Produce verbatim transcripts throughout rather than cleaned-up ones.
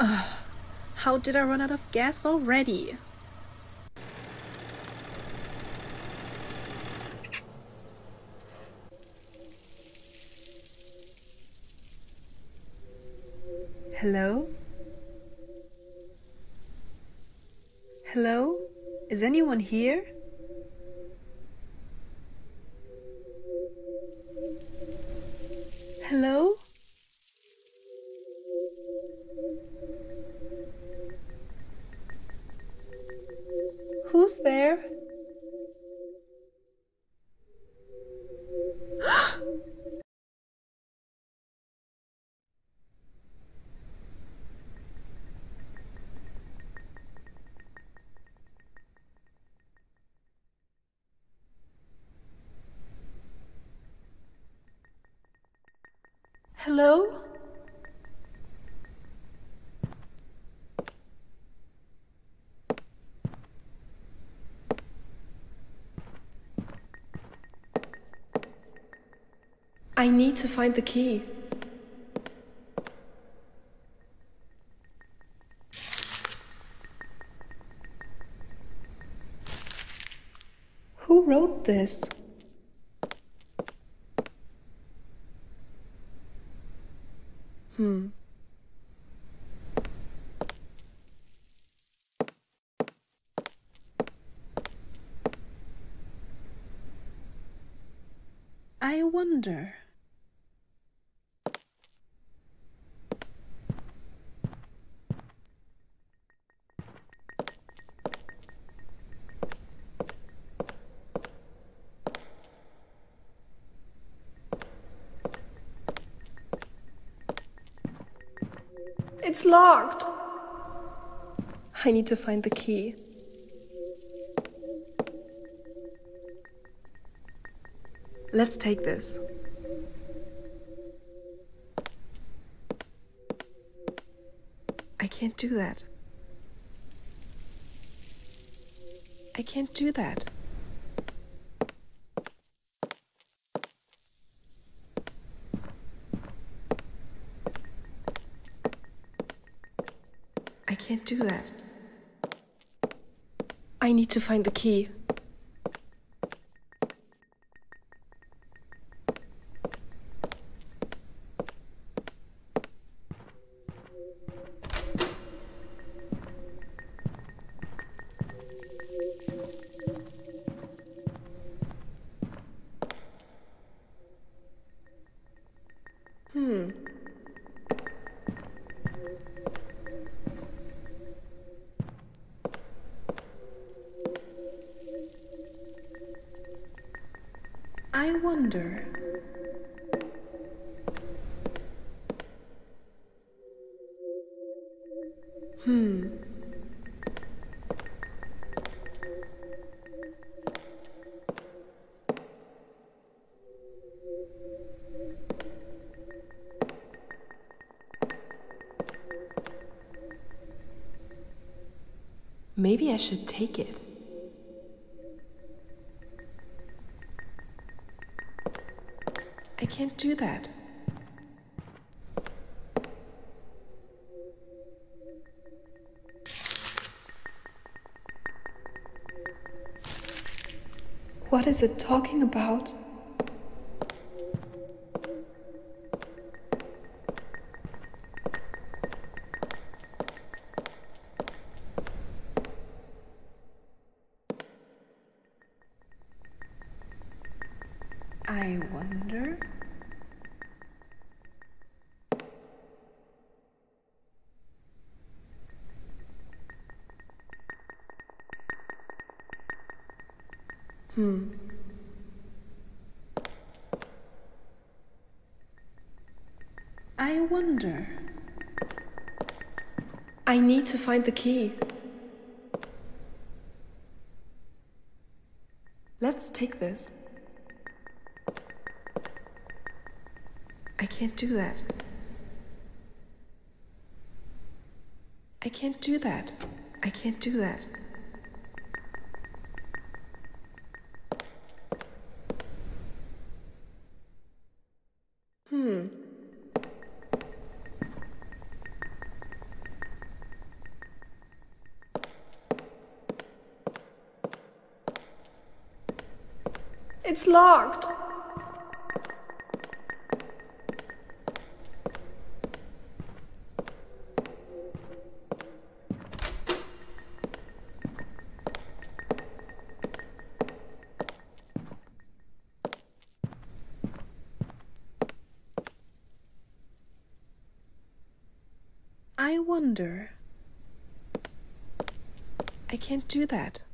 How did I run out of gas already? Hello? Hello? Is anyone here? Hello? Who's there? Hello? I need to find the key. Who wrote this? Hmm. I wonder. It's locked. I need to find the key. Let's take this. I can't do that. I can't do that. I can't do that. I need to find the key. Hmm. I wonder. Hmm. Maybe I should take it. I can't do that. What is it talking about? I wonder. Hmm. I wonder. I need to find the key. Let's take this. I can't do that. I can't do that. I can't do that. Hmm. It's locked. I wonder. I can't do that.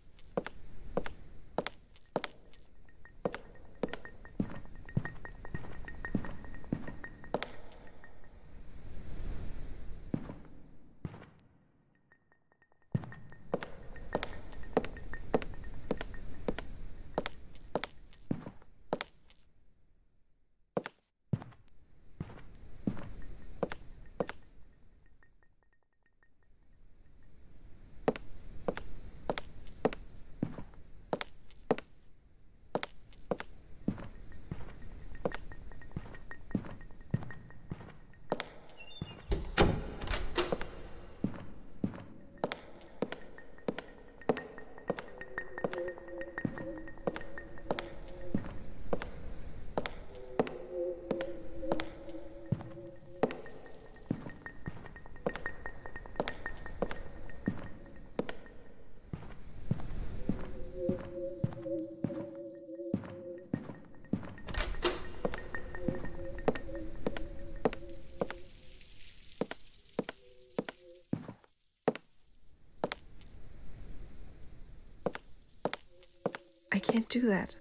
I can't do that.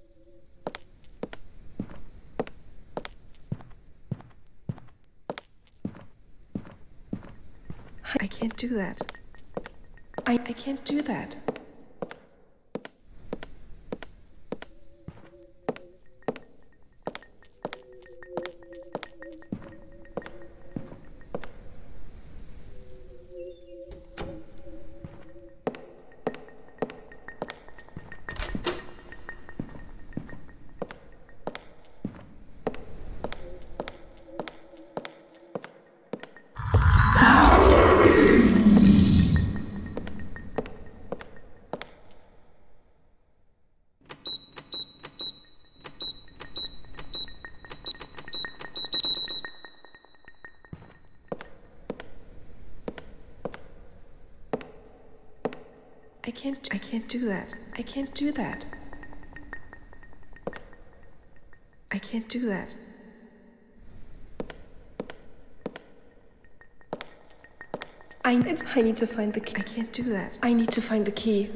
I can't do that. I, I can't do that. I can't, I can't do that. I can't do that. I can't do that. I, it's, I need to find the key. I can't do that. I need to find the key.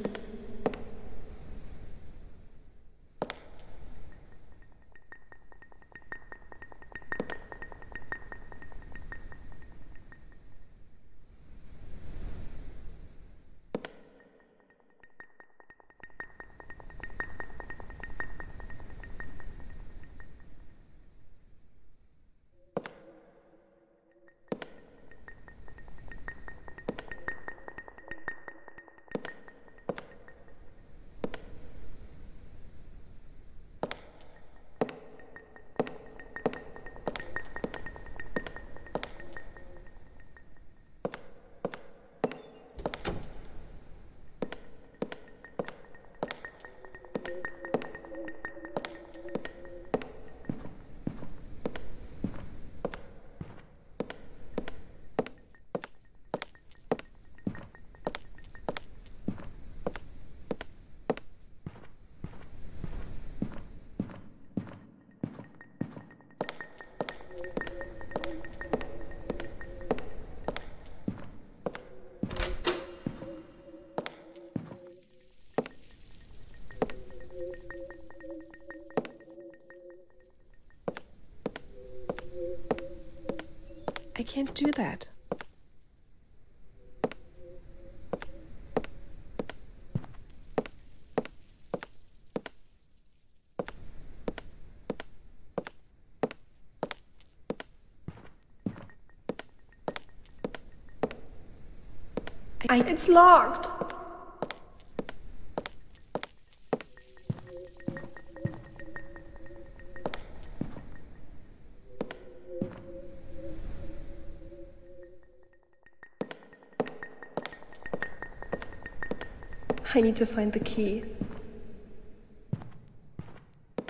I can't do that. I, it's locked. I need to find the key.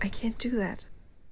I can't do that.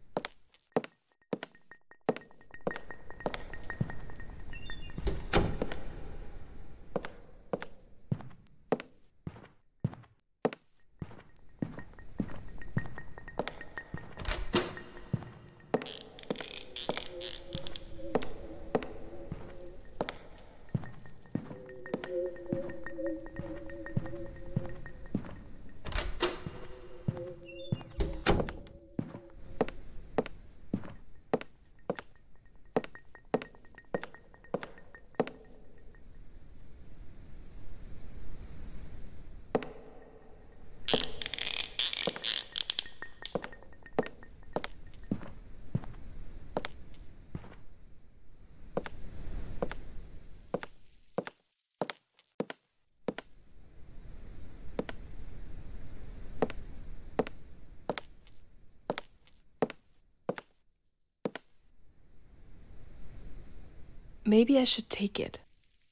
Maybe I should take it.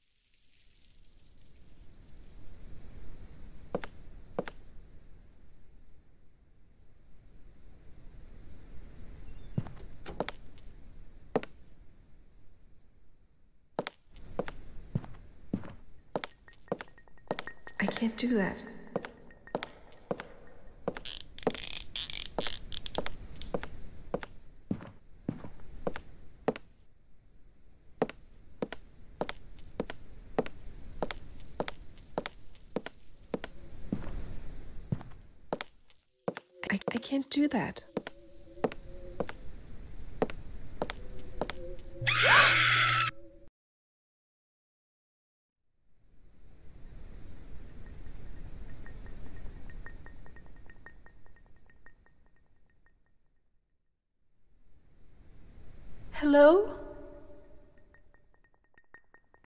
I can't do that. I, I can't do that. Hello?